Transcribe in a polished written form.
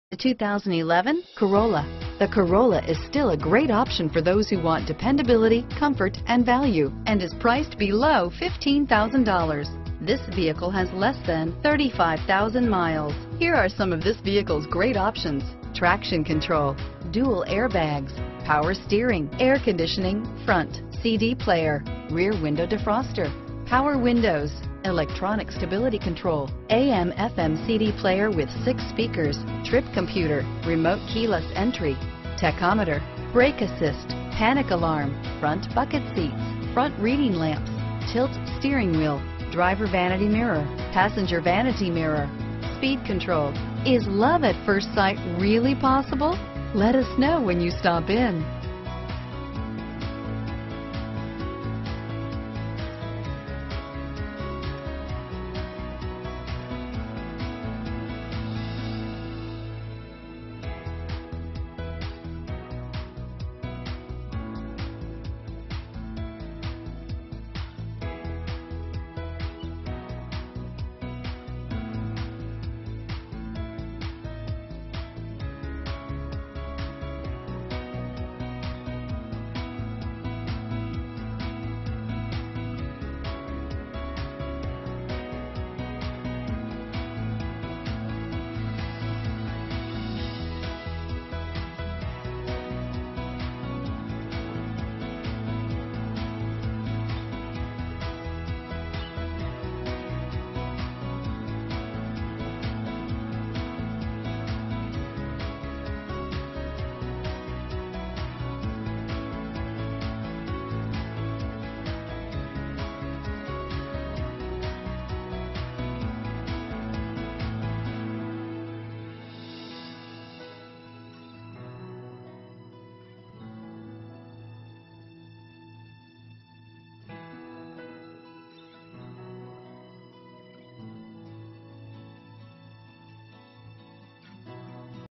The 2011 Corolla. The Corolla is still a great option for those who want dependability, comfort, and value, and is priced below $15,000. This vehicle has less than 35,000 miles. Here are some of this vehicle's great options: traction control, dual airbags, power steering, air conditioning, front CD player, rear window defroster, power windows, electronic stability control, AM/FM CD player with 6 speakers, trip computer, remote keyless entry, tachometer, brake assist, panic alarm, front bucket seats, front reading lamps, tilt steering wheel, driver vanity mirror, passenger vanity mirror, speed control. Is love at first sight really possible? Let us know when you stop in.